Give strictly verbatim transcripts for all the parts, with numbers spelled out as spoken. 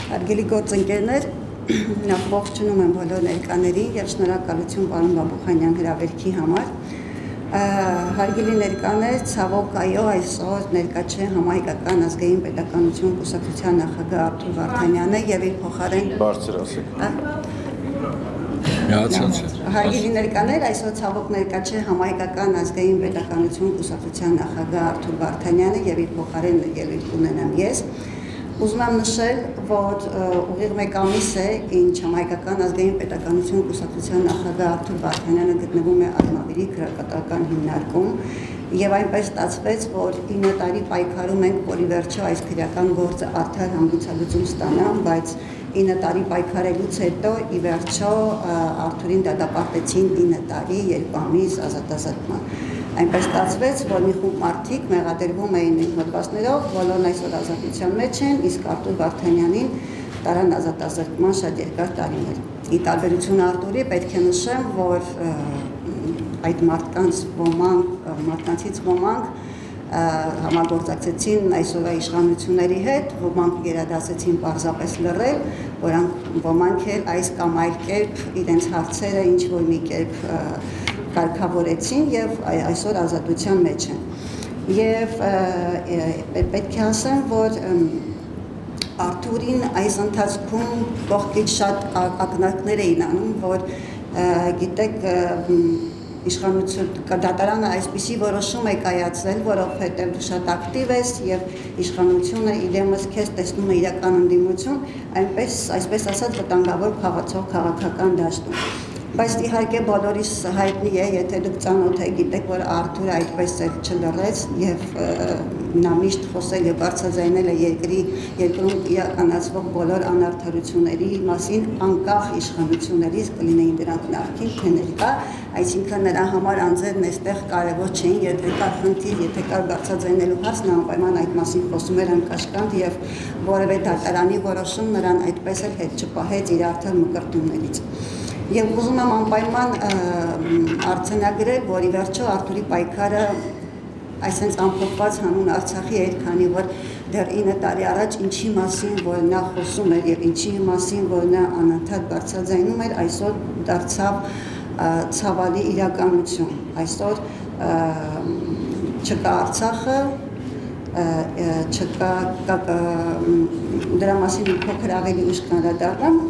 Հարգելի գործընկերներ, նախ ողջունում եմ բոլոր ներկաներին և շնորհակալություն պարոն Բաբուխանյան հրավերքի համար։ Հարգելի ներկաներ, ցավոք այո, այսօր ներկա չէ Համահայկական ազգային պետականություն կուսակցության նախագահ Արթուր Վարդանյանը և իր փոխարեն Բարձր ասեք։ Հարգելի ներկաներ, այսօր ցավոք ներկա չէ Համահայկական ազգային պետականություն կուսակցության նախագահ Արթուր Վարդանյանը և իր փոխարեն ելույթ կունենամ ես։ Ուզում եմ նշել, որ ուղիղ մեկ ամիս է, ինչ Համահայկական ազգային պետականություն կուսակցության նախագահ Արթուր Վարդանյանը գտնվում է Արմավիրի քրեակատարական հիմնարկում և այնպես ստացվեց, որ ինը տարի պայքարում ենք, որ ի վերջո այս քրեական գործը արդար հանգուցալուծում ստանա, բայց ինը տարի պայքարելուց հետո ի վերջո Արթուրին դատապարտեցին ինը տարի, երկու ամիս ազատազրկման։ Այնպես ստացվեց, որ մի խումբ մարդիկ մեղադրվում էին այն հոդվածներով, բոլորն այսօր ազատության մեջ են, իսկ Արթուր Վարդանյանին տարան ազատազրկման շատ երկար տարիներ։ Ի տարբերություն Արթուրի պետք է նշեմ, որ այդ մարդկանց ոմանք, մարդկանցից ոմանք համագործակցեցին այսօրվա իշխանությունների հետ, ոմանք գերադասեցին պարզապես լռել, ոմանք էլ այս կամ այլ կերպ իրենց հարցերը ինչ-որ մի կերպ կարգավորեցին և այսօր ազատության մեջ են։ Եվ պետք է ասեմ, որ Արթուրին այս ընթացքում կողքից շատ ակնարկներ էին անում, որ գիտեք իշխանություն դատարանը այսպիսի որոշում է կայացրել, որովհետև դու շատ ակտիվ ես և իշխանությունը իրեմս քեզ տեսնում է իրական ընդդիմություն, այնպես այսպես ասած վտանգավոր խաղացող քաղաքական դաշտում։ Բայց իհարկե բոլորիս հայտնի է, եթե դուք ծանոթ եք, գիտեք, որ Արթուրը այդպես էլ չլռեց և նա միշտ խոսել և բարձրաձայնել է երկրի երկրում իրականացվող բոլոր անարդարությունների մասին, անկախ իշխանություններից կլինեին դրանք նախկին, թե ներկա, այսինքն նրա համար անձերն այստեղ կարևոր չէին, եթե կար խնդիր, եթե կար բարձրաձայնելու հարց, նա անպայման այդ մասին խոսում էր անկաշկանդ և որևէ դատարանի որոշում նրան այդպես էլ հետ չպահեց իր արդար մկրտումներից։ Եվ ուզում եմ անպայման արձանագրել, որ ի վերջո Արթուրի պայքարը այսենց ամփոփված հանուն Արցախի էր, քանի որ դեռ ինը տարի առաջ ինչի մասին, որ նա խոսում էր և ինչի մասին, որ նա անընդհատ բարձրաձայնում էր, այսօր դարձավ ցավալի իրականություն։ Այսօր չկա Արցախը, չկա դրա մասին մի փոքր ավելի ուշ կանդրադառնամ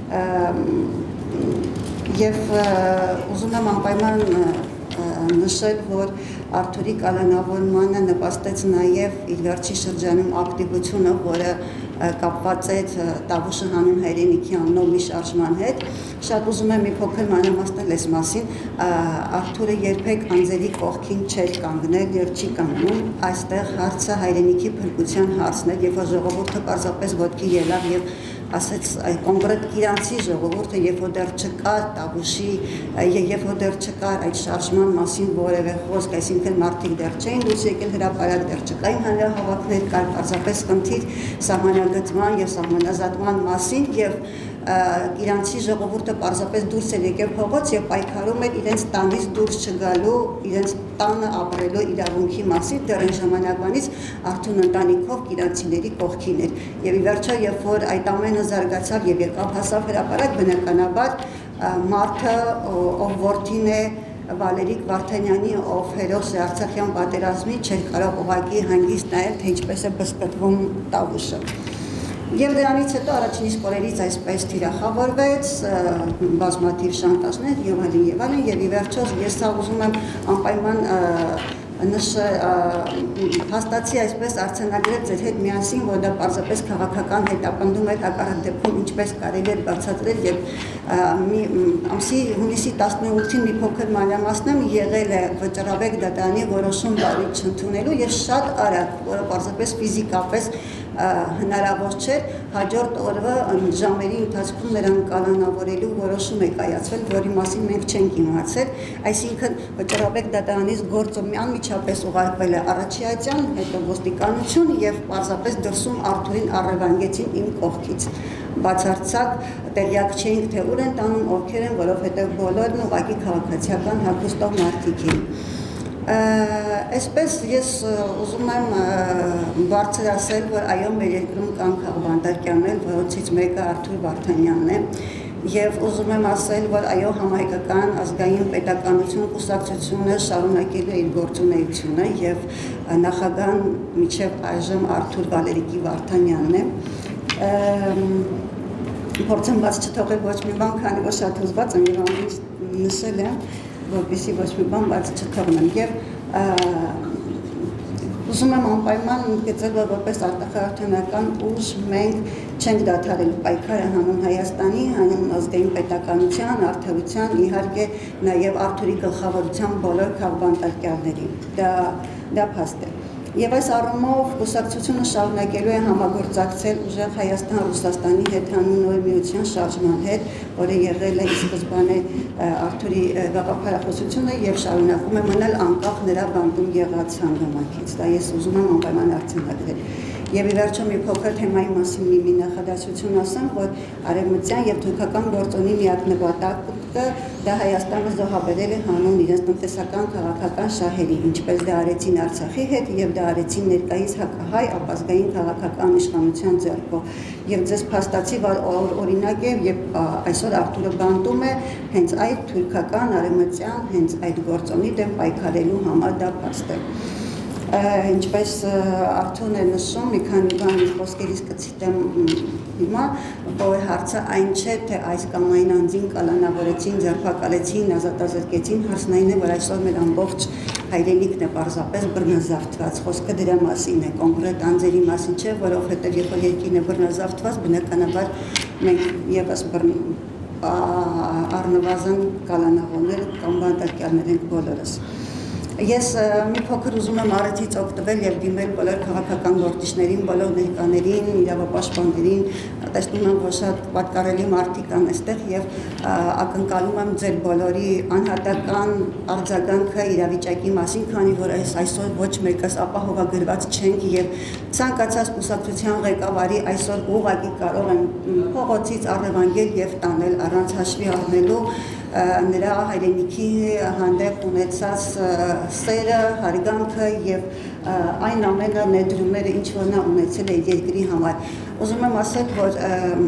և ուզում եմ անպայման նշել, որ Արթուրի կալանավորմանը նպաստեց նաև իր վերջի շրջանում ակտիվությունը, որը կապված էր Տավուշը հանուն հայրենիքի անունով մի շարժման հետ։ Շատ ուզում եմ մի փոքր մանրամասնել այս մասին, Արթուրը երբեք անձերի կողքին չէր կանգնել և չի կանգնում, այստեղ հարցը հայրենիքի փրկության հարցն էր, երբ որ ժողովուրդը պարզապես ոտքի ելավ և ասեց կոնկրետ իրանցի ժողովուրդը, երբ որ դեռ չկար Տավուշի, երբ որ դեռ չկար այդ շարժման մասին որևէ խոսք, այսինքն մարդիկ դեռ չէին դուրս եկել հրապարակ, դեռ չկային հանրահավաքներ, կար պարզապես խնդիր սահմանագծման և սահմանազատման մասին և իրանցի ժողովուրդը պարզապես դուրս էր եկել փողոց և պայքարում էր իրենց տանից դուրս չգալու, իրենց տանը ապրելու իրավունքի մասին, դեռ այն ժամանակվանից Արթուրն ընտանիքով իրանցիների կողքին էր։ Եվ ի վերջո, երբ որ այդ ամենը զարգացավ և եկավ հասավ հրապարակ, բնականաբար մարդը, ով որդին է Վալերիկ Վարդանյանի, ով հերոս է Արցախյան պատերազմի, չէր կարող ուղղակի հանգիստ նայել, թե ինչպես է բզկտվում Տավուշը։ Եվ դրանից հետո առաջին իսկ օրերից այսպես թիրախավորվեց, բազմաթիվ շանտաժներ և այլն և այլն, և ի վերջո ես սա ուզում եմ անպայման հաստատի այսպես արձանագրել ձեր հետ միասին, որ դա պարզապես քաղաքական հետապնդում էր, հակառակ դեպքում ինչպես կարելի էր բացատրել և ամսի հունիսի տասնութին մի փոքր մանրամասնեմ եղել է վճռաբեկ դատարանի որոշում բարիք չընդունելու և շատ արագ, որը պարզապես ֆիզիկապես հնարավոր չէր, հաջորդ օրվա ժամերի ընթացքում նրան կալանավորելու որոշում է կայացվել, որի մասին մենք չենք իմացել, այսինքն վճռաբեկ դատարանից գործը անմիջապես ուղարկվել է առաջիատյան, հետո ոստիկանություն և պարզապես դրսում Արթուրին առևանգեցին իմ կողքից։ Բացարձակ տեղյակ չէինք, թե ուր են տանում, ովքեր են, որովհետև բոլորն ուղղակի քաղաքացիական հագուստով մարդիկ էին։ Այսպես ես ուզում եմ բարձր ասել, որ այո, մեր երկրում կան քաղբանտարկյաններ, որոնցից մեկը Արթուր Վարդանյանն է, եւ ուզում եմ ասել, որ այո, համահայկական ազգային պետականություն կուսակցությունը շարունակել է իր գործունեությունը եւ նախագահան միջև այժմ Արթուր Վալերիկի Վարդանյանն է։ Փորձեմ բաց չթողել ոչ մի բան, քանի որ շատ հուզված եմ եւ ամենից նշել եմ, որպեսզի ոչ մի բան բաց չթողնեմ եւ ուզում եմ անպայման ընդգծել, որ որպես արտախաղթանական ուժ մենք չենք դադարելու պայքարը հանուն Հայաստանի, հանուն ազգային պետականության, արդարության, իհարկե նաև Արթուրի գլխավորության բոլոր քաղբանտարկյալների։ Դա դա փաստ է։ Եվ այս առումով կուսակցությունը շարունակելու է համագործակցել ուժեղ Հայաստան-Ռուսաստանի հետ հանուն նոր միության շարժման հետ, որը եղել է ի սկզբանե Արթուրի գաղափարախոսությունը եւ շարունակում է մնալ անկախ նրա բանտում եղած հանգամանքից։ Դա ես ուզում եմ անպայման արձանագրել։ Եվ ի վերջո մի փոքր թեմայի մասին մի նախադասություն ասեմ, որ արևմտյան եւ թուրքական գործոնի միակ նպատակը դա Հայաստանը զոհաբերել է հանուն իրենց տնտեսական քաղաքական շահերի, ինչպես դա արեցին Արցախի հետ եւ դա արեցին ներկայիս հակահայ ապազգային քաղաքական իշխանության ձեռքով։ Եվ ձեզ փաստացի, որ օրինակ է եւ այսօր Արթուրը բանտում է հենց այդ թուրքական արևմտյան հենց այդ գործոնի դեմ պայքարելու համար դա փաստ է։ Ինչպես Արթուրն է նշում, մի քանի բան խոսքերից կցիտեմ հիմա, որ հարցը այն չէ, թե այս կամ այն անձին կալանավորեցին, ձերբակալեցին, ազատազրկեցին, հարցն այն է, որ այսօր մեր ամբողջ հայրենիքն է պարզապես բռնազավթված, խոսքը դրա մասին է, կոնկրետ անձերի մասին չէ, որովհետև երբ որ երկիրն է բռնազավթված, բնականաբար մենք եւս առնվազն կալանավորներ կամ բանտարկյալներ ենք բոլորս։ Ես մի փոքր ուզում եմ առիթից օգտվել եւ դիմել բոլոր քաղաքական գործիչներին, բոլոր ներկաներին, իրավապաշտպաններին, տեսնում եմ, որ շատ պատկառելի մարդիկ կան այստեղ եւ ակնկալում եմ ձեր բոլորի անհատական արձագանքը իրավիճակի մասին, քանի որ այս այսօր ոչ մեկս ապահովագրված չենք եւ ցանկացած կուսակցության ղեկավարի այսօր ուղղակի կարող են փողոցից առևանգել եւ տանել առանց հաշվի առնելու նրա հայրենիքի հանդեպ ունեցած սերը, հարգանքը եւ այն ամենը ներդրումները, ինչ որ նա ունեցել է երկրի համար։ Ուզում եմ ասել, որ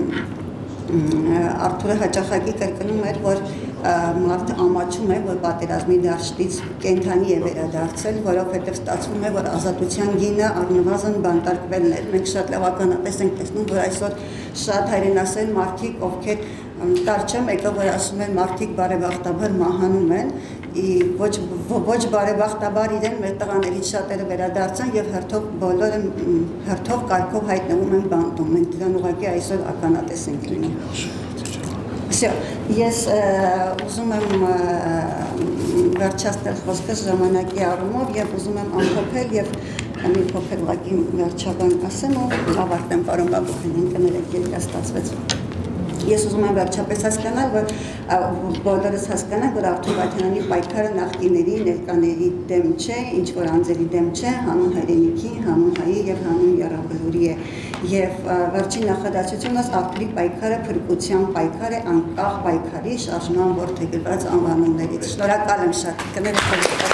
Արթուրը հաճախակի կրկնում էր, որ մարդը ամաչում է, որ պատերազմի դաշտից կենդանի է վերադարձել, որովհետև ստացվում է, որ ազատության գինը առնվազն բանտարկվելն էր։ Մենք շատ լավականապես ենք տեսնում, որ այսօր շատ հայրենասեր մարդիկ, ովքեր կար չեմ եկա, որ ասում են մարդիկ բարեբախտաբար մահանում են, ոչ բարեբախտաբար իրեն մեր տղաներից շատերը վերադարձան եւ հերթով բոլորը հերթով կարգով հայտնվում են բանտում։ Մենք դրան ուղղակի այսօր ականատես ենք լինում։ Всё, ես ուզում եմ վերջացնել խոսքս ժամանակի առումով եւ ուզում եմ ամփոփել եւ մի փոքր ուղղակի վերջաբան ասեմ ու ավարտեմ, պարոն Բաբուխյան, կներեք, երկար ստացվեց։ Ես ուզում եմ վերջապես հասկանալ, որ բոլորս հասկանանք, որ Արթուր Վարդանյանի պայքարը նախկիների, ներկաների դեմ չէ, ինչ որ անձերի դեմ չէ, հանուն հայրենիքի, հանուն հայի եւ հանուն եռաբլուրի է։ Եվ վերջին նախադասությունս Արթուրի պայքարը փրկության պայքար է, անկախ պայքարի շարժման որդեգրված անվանումներից։ Շնորհակալ եմ շատ։ Կներեք